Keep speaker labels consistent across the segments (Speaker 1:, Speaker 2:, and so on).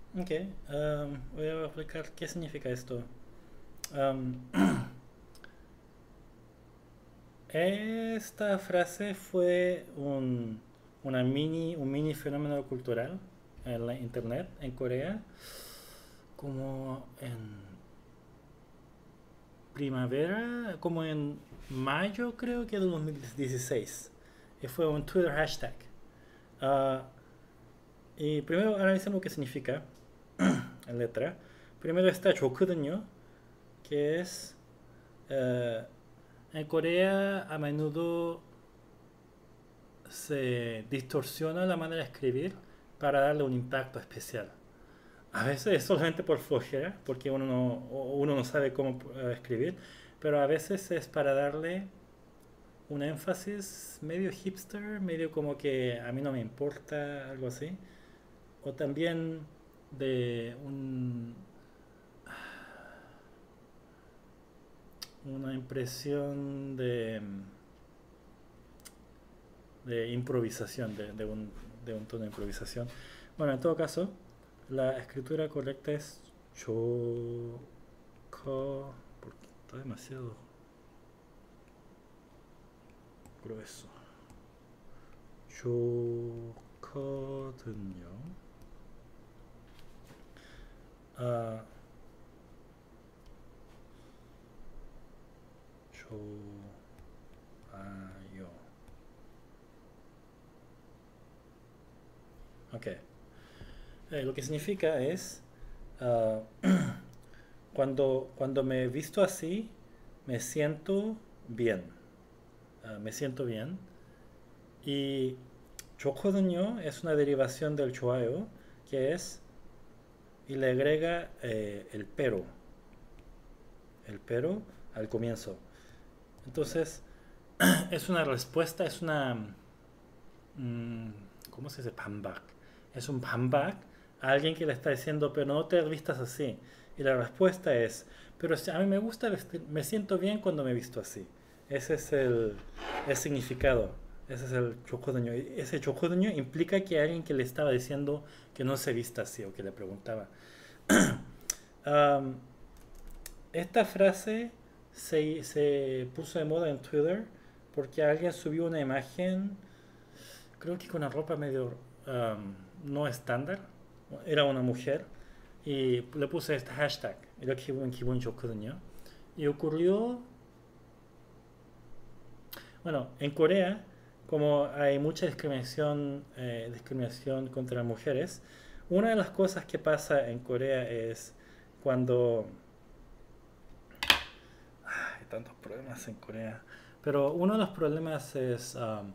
Speaker 1: Ok, voy a explicar qué significa esto. Um, Esta frase fue un mini fenómeno cultural en la internet en Corea, como en primavera, como en mayo creo que de 2016. Y fue un Twitter hashtag. Ah, y primero analicemos qué significa en letra. Primero está 좋거든요, que es eh, en Corea a menudo se distorsiona la manera de escribir para darle un impacto especial. A veces es solamente por flojera, porque uno no sabe cómo escribir, pero a veces es para darle un énfasis medio hipster, medio como que a mí no me importa, algo así. O también de una impresión de improvisación, de un tono de improvisación. Bueno, en todo caso, la escritura correcta es cho, porque está demasiado grueso. 좋거든요. 아, 좋아요. Ok. Lo que significa es, ah, cuando me he visto así, me siento bien. Me siento bien. Y 좋거든요 es una derivación del 좋아요, que es, y le agrega el pero al comienzo. Entonces, es una respuesta, es una, mm, ¿cómo se dice? Pambak. Es un pambak a alguien que le está diciendo, pero no te vistas así. Y la respuesta es, pero si a mí me gusta vestir, me siento bien cuando me visto así. Ese es el significado. Ese es el chocodoño. Ese chocodoño implica que alguien que le estaba diciendo que no se vista así o que le preguntaba. Um, Esta frase se puso de moda en Twitter porque alguien subió una imagen, creo que con una ropa medio no estándar, era una mujer, y le puse este hashtag, 이렇게 기분 기분 좋거든요. Y ocurrió, bueno, en Corea, como hay mucha discriminación contra las mujeres, una de las cosas que pasa en Corea es cuando hay tantos problemas en Corea. Pero uno de los problemas es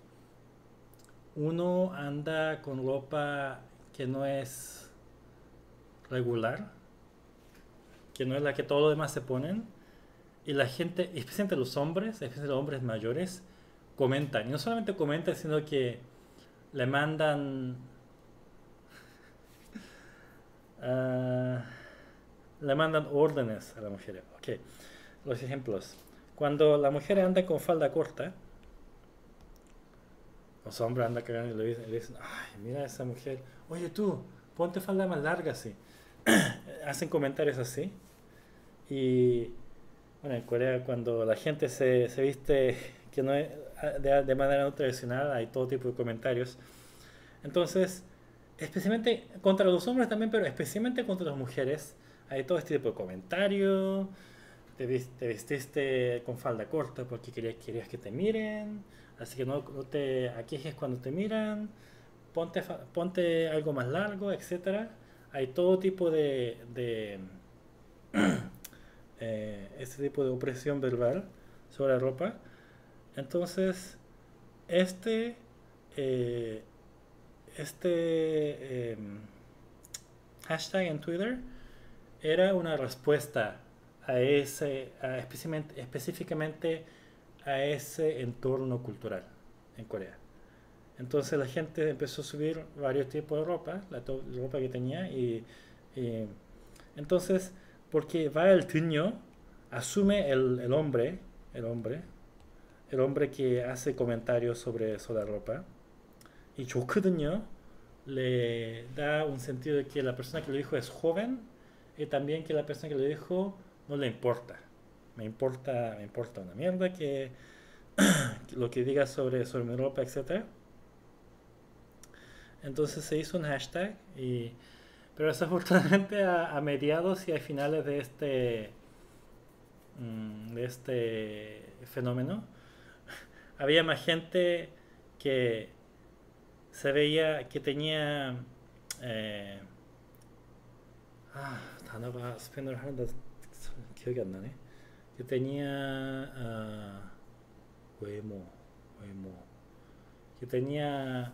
Speaker 1: uno anda con ropa que no es regular, que no es la que todos los demás se ponen. Y la gente, especialmente los hombres, especialmente los hombres mayores, comentan. Y no solamente comentan, sino que le mandan, ah, le mandan órdenes a la mujer. Ok, los ejemplos. Cuando la mujer anda con falda corta, los hombres andan cagando y le dicen, ay, mira a esa mujer, oye tú, ponte falda más larga así. Hacen comentarios así. Y bueno, en Corea cuando la gente se viste que no es, de manera no tradicional, hay todo tipo de comentarios. Entonces, especialmente contra los hombres también, pero especialmente contra las mujeres, hay todo este tipo de comentarios. Te vestiste con falda corta porque querías que te miren, así que no te aquejes cuando te miran, ponte algo más largo, etcétera. Hay todo tipo ese tipo de opresión verbal sobre la ropa. Entonces, este, eh, este hashtag en Twitter era una respuesta específicamente a ese entorno cultural en Corea. Entonces la gente empezó a subir varios tipos de ropa, la ropa que tenía, y entonces, porque va el tiño, asume el hombre, el hombre que hace comentarios sobre la ropa, y 좋거든요 le da un sentido de que la persona que lo dijo es joven y también que la persona que lo dijo no le importa. Me importa una mierda que lo que diga sobre mi ropa, etcétera. Entonces se hizo un hashtag pero desafortunadamente a mediados y a finales de este fenómeno había más gente que se veía que tenía eh, 단어가 스페인어를 하는데 기억이 안 나네. que tenía 외모, 외모, que tenía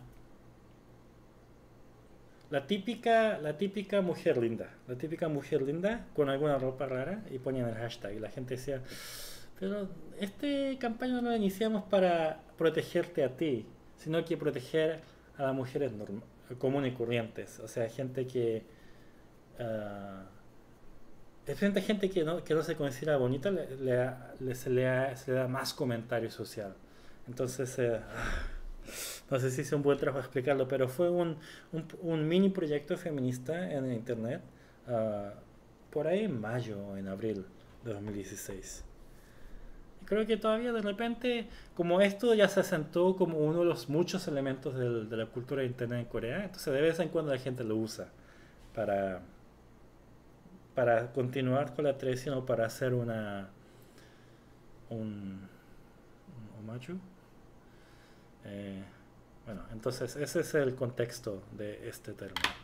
Speaker 1: la típica mujer linda, la típica mujer linda con alguna ropa rara y ponían el hashtag y la gente decía, pero este campaña no lo iniciamos para protegerte a ti, sino que proteger a las mujeres comunes y corrientes, o sea, gente que ah, especialmente gente que no se considera bonita, se le da más comentario social. Entonces, no sé si hice un buen trabajo de explicarlo, pero fue un mini proyecto feminista en internet ah, por ahí en mayo o en abril de 2016. Y creo que todavía de repente, como esto ya se asentó como uno de los muchos elementos de la cultura de internet en Corea, entonces de vez en cuando la gente lo usa para, para continuar con la tradición o para hacer un homacho. Eh, bueno, entonces ese es el contexto de este término.